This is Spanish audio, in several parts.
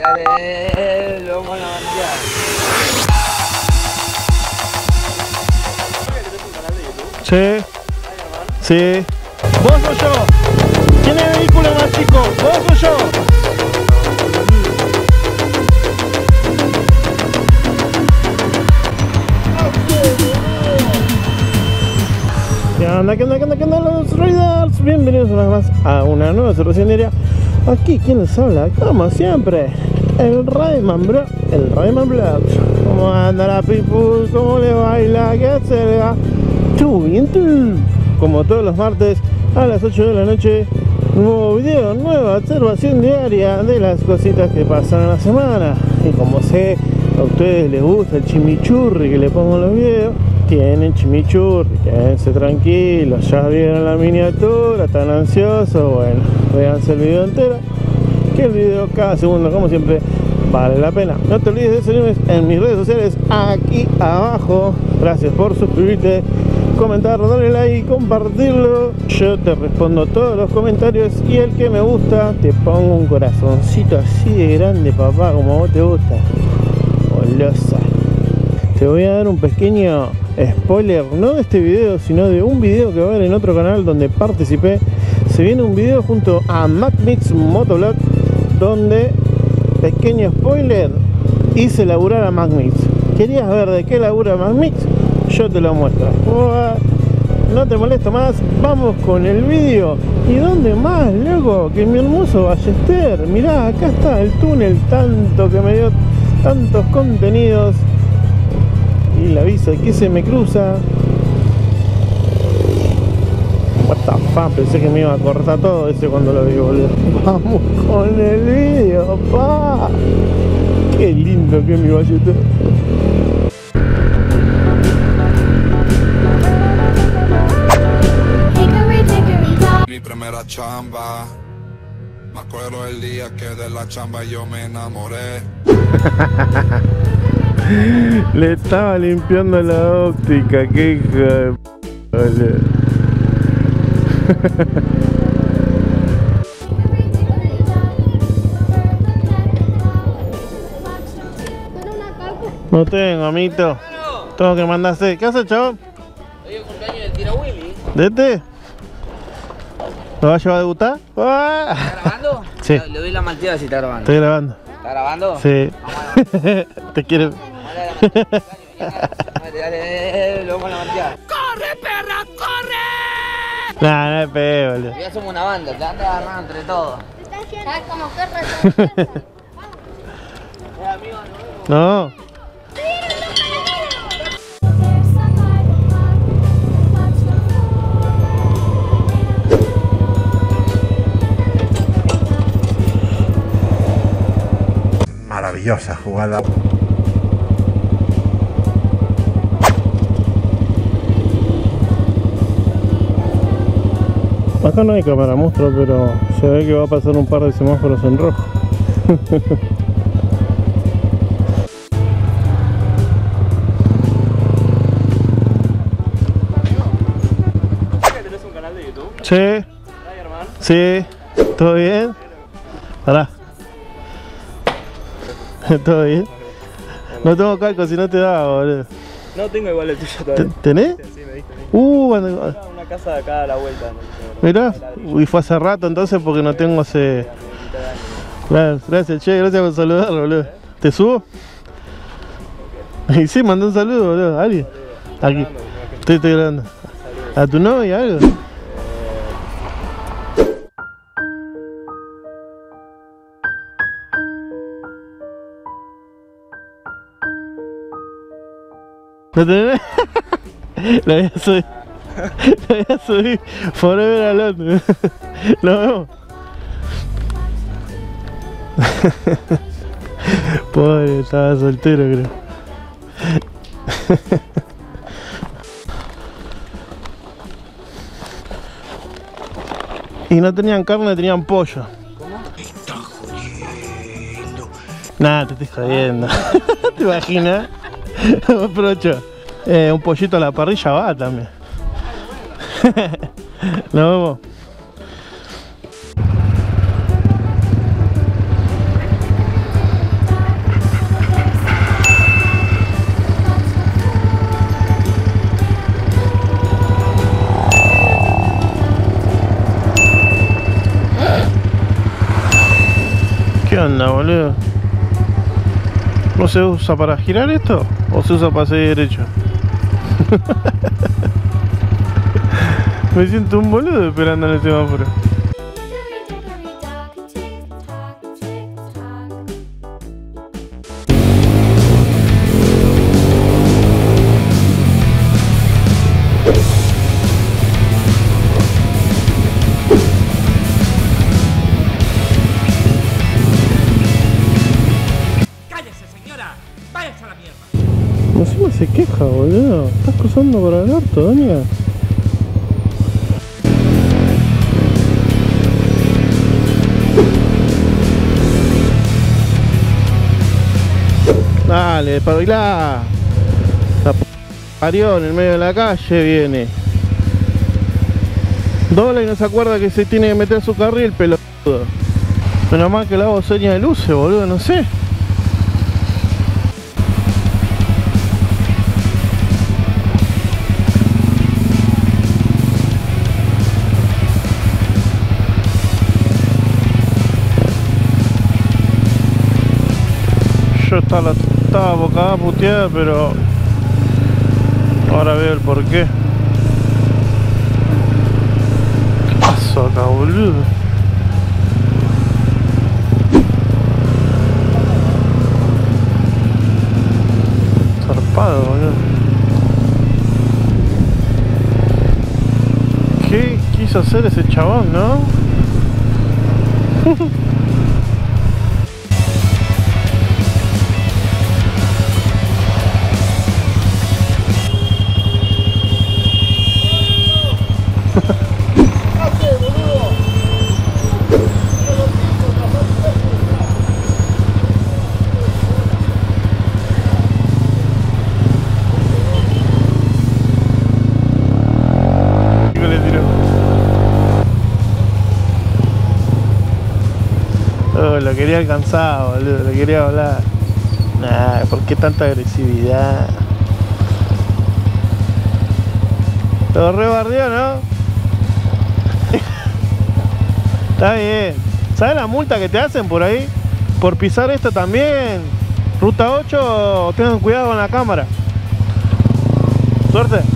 Dale, lo vamos a levantar. Sí. Sí. ¿Vos o yo? ¿Quién es el vehículo más chico? ¿Vos o yo? ¿Qué onda? ¿Qué onda? ¿Qué onda? ¿Qué onda los Raiders? Bienvenidos una vez más a una nueva observación diaria. Aquí, ¿quién les habla? Como siempre, el Rayman, bro. El Rayman Vlog. ¿Cómo anda la people? ¿Cómo le baila? ¿Qué se le va? ¿Todo bien? Como todos los martes a las 8 de la noche, nuevo video, nueva observación diaria de las cositas que pasan en la semana. Y como sé, a ustedes les gusta el chimichurri que le pongo en los videos, tienen chimichurri, quédense tranquilos, ya vieron la miniatura, están ansiosos, bueno, véanse el video entero, que el video cada segundo, como siempre, vale la pena. No te olvides de seguirme en mis redes sociales aquí abajo. Gracias por suscribirte, comentar, darle like y compartirlo. Yo te respondo todos los comentarios y el que me gusta te pongo un corazoncito así de grande, papá, como a vos te gusta. Golosa. Te voy a dar un pequeño spoiler, no de este video, sino de un video que va a haber en otro canal donde participé. Se viene un video junto a MacMix Motovlog, donde, pequeño spoiler, hice laburar a MacMix. ¿Querías ver de qué labura MacMix? Yo te lo muestro. No te molesto más, vamos con el vídeo. ¿Y dónde más, loco? Que mi hermoso Ballester. Mirá, acá está el túnel, tanto que me dio tantos contenidos. Y la visa que se me cruza. What the fuck, pensé que me iba a cortar todo ese cuando lo vi, boludo. Vamos con el vídeo, pa. Qué lindo que es mi Ballester. Mi primera chamba, me acuerdo el día que de la chamba yo me enamoré. Le estaba limpiando la óptica, qué hija de boludo. No tengo, amito. Tengo que mandarse. ¿Qué haces, chavo? Hoy es el cumpleaños del Tira Willy. ¿De este? ¿Lo vas a llevar a debutar? ¿Está grabando? Sí. Le doy la malteada si está grabando. Estoy grabando. ¿Está grabando? Sí. Te quiero. Dale, lo vamos a la malteada. ¡Corre, perra, corre! Nah, no es peor, boludo. Ya somos una banda, te andas agarrando entre todos. ¿Sabes cómo que No. Maravillosa jugada. Acá no hay cámara monstruo, pero se ve que va a pasar un par de semáforos en rojo. ¿Tenés un canal de YouTube? Sí. Rayman. Sí. ¿Todo bien? Pará. ¿Todo bien? No tengo calco, si no te da, boludo. No tengo igual el tuyo todavía. ¿Tenés? Sí, me diste. Cuando... Una casa de acá a la vuelta. Mirá, y fue hace rato entonces porque no tengo hace... Gracias, che, gracias por saludar, boludo. ¿Te subo? Y sí, mandé un saludo, boludo. ¿A alguien? Aquí. Estoy grabando. ¿A tu novia algo? ¿No tenés? La voy a subir. La voy a subir. Forever alone. Nos vemos. Pobre, estaba soltero, creo. Y no tenían carne, tenían pollo. ¿Cómo? Me está jodiendo. Nah, te estoy jodiendo. ¿Te imaginas? Aprovecho. Un pollito a la parrilla va también. Nos vemos. ¿Qué onda, boludo? ¿No se usa para girar esto? ¿O se usa para seguir derecho? Me siento un boludo esperando en el semáforo. Encima se queja, boludo. Estás cruzando por el orto, doña. Dale, espabilá. La parió en el medio de la calle viene. Dobla y no se acuerda que se tiene que meter su carril, pelotudo. Menos mal que le hago señas de luces, boludo, no sé. Yo estaba bocada puteada, pero ahora veo el porqué. ¿Qué pasó acá, boludo? Zarpado, boludo. ¿Qué quiso hacer ese chabón, no? Lo quería alcanzar, boludo, lo quería hablar. Nah, ¿por qué tanta agresividad? Lo rebardeó, ¿no? Está bien. ¿Sabes la multa que te hacen por ahí? Por pisar esto también. Ruta 8, tengan cuidado con la cámara. Suerte.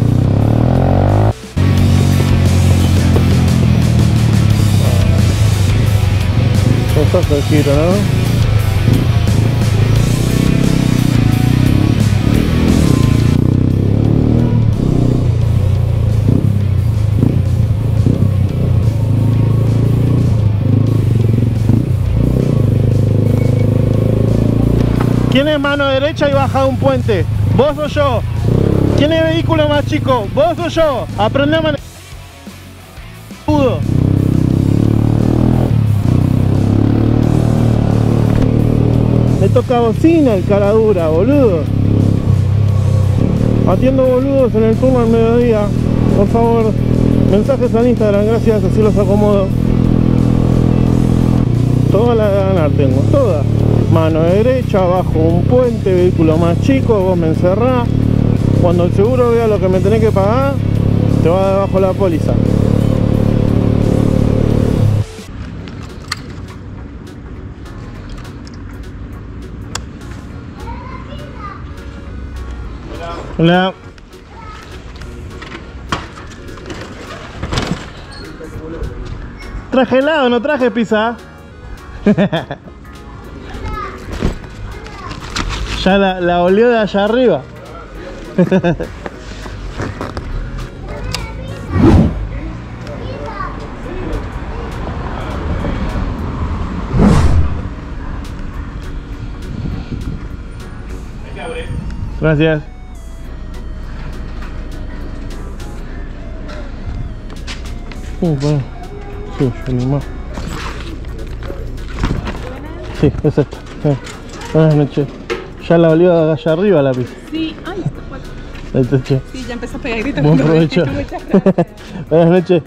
Costazo de giro, ¿no? ¿Quién es mano derecha y baja de un puente? ¿Vos o yo? ¿Quién es vehículo más chico? ¿Vos o yo? Aprende a manejar. Le toca bocina el cara dura, boludo. Atiendo boludos en el turno al mediodía. Por favor, mensajes al Instagram, gracias, así los acomodo. Toda la de ganar tengo, toda. Mano derecha, bajo un puente, vehículo más chico, vos me encerrás. Cuando el seguro vea lo que me tenés que pagar, te va debajo la póliza. Hola. Traje helado, no traje pizza. Ya la olió de allá arriba. Gracias. Bueno. Sí, yo mismo. Sí, es esto. Buenas noches. Ya la olió de allá arriba la pizza. Sí, ay, el techo. sí, ya empezó a pegar gritos. Buen provecho. Muchas gracias. Buenas noches.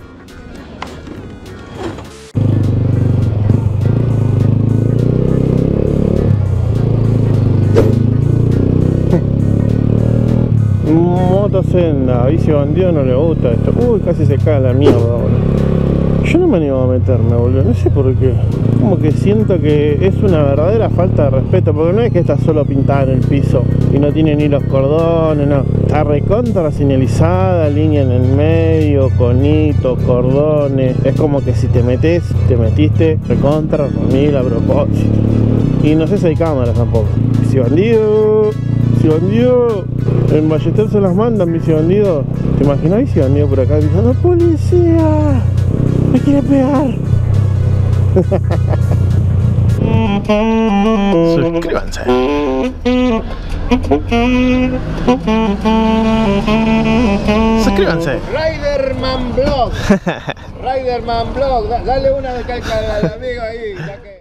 Motosenda, bici bandido no le gusta esto. Uy, casi se cae la mierda, boludo. Yo no me animo a meterme, boludo, no sé por qué. Como que siento que es una verdadera falta de respeto, porque no es que está solo pintada en el piso y no tiene ni los cordones, no. Está recontra señalizada, línea en el medio, conitos, cordones. Es como que si te metes, te metiste recontra mil a propósito. Y no sé si hay cámaras tampoco. Si bandido, en Ballester se las mandan, bici bandido. ¿Te imaginas bici bandido por acá gritando policía? ¡Me quiere pegar! Suscríbanse. Suscríbanse. Riderman Blog. Riderman Blog. Dale una de calca al amigo ahí. Ya que...